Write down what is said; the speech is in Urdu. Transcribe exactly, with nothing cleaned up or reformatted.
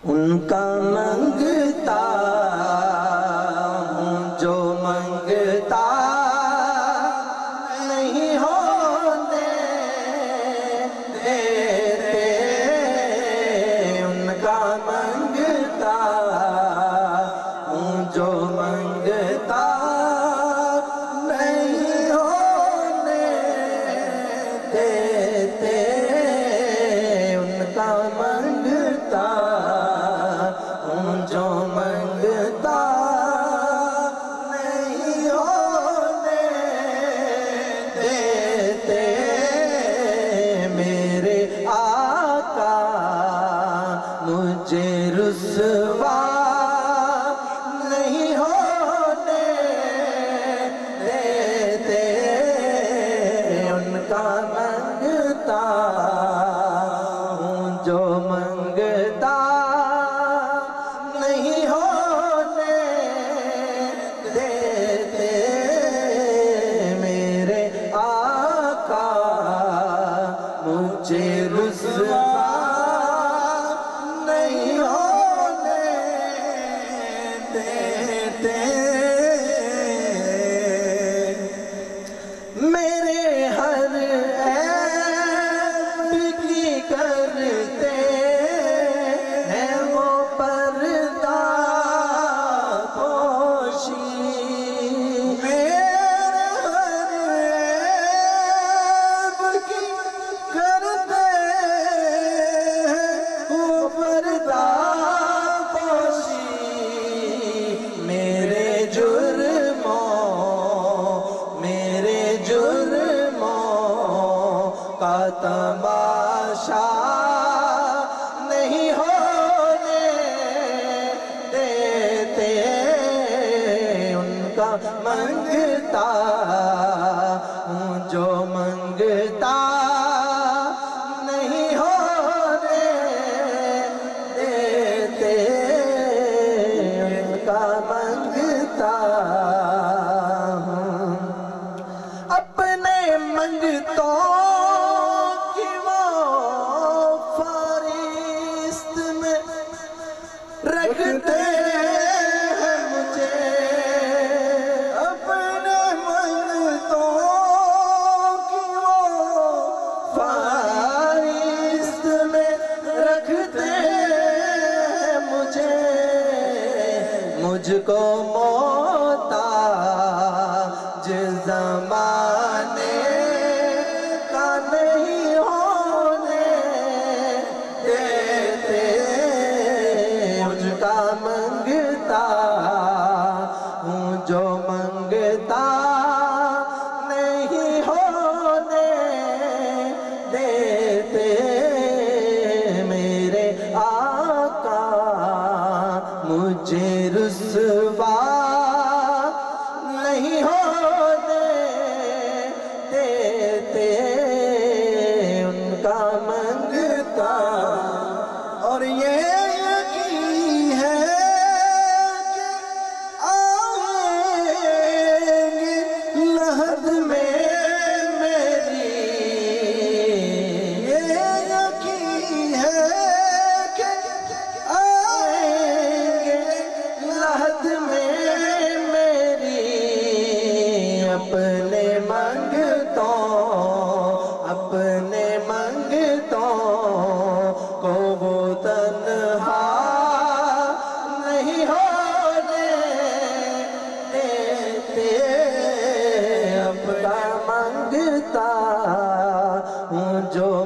ان کا منگتا ہوں جو منگتا نہیں ہونے دیتے، ان کا منگتا ہوں جو منگتا نہیں ہونے دیتے، ان کا منگتا جو منگتا نہیں ہونے دیتے، میرے آقا مجھے رسوا نہیں ہونے دیتے، ان کا منگتا ہوں جو منگتا نہیں ہونے دیتے، میرے آقا مجھے رسوا نہیں ہونے دیتے، میرے ہر عیب کی کرتے کا تماشا نہیں ہونے دیتے، ان کا منگتا ہوں جو منگتا نہیں ہونے دیتے، ان کا منگتا ہوں اپنے منگتوں رکھتے ہیں مجھے، اپنے منگتوں کی وہ فہرست میں رکھتے ہیں مجھے، مجھ کو محتاج زمانے کا نہیں ہونے دیتے، کا منگتا ہوں جو منگتا نہیں ہونے دیتے، میرے آقا مجھے رسوا نہیں ہونے دیتے، ان کا منگتا اور یہ اپنے منگتوں اپنے منگتوں کو وہ تنہا نہیں ہونے دیتے، اپنا منگتا ہوں جو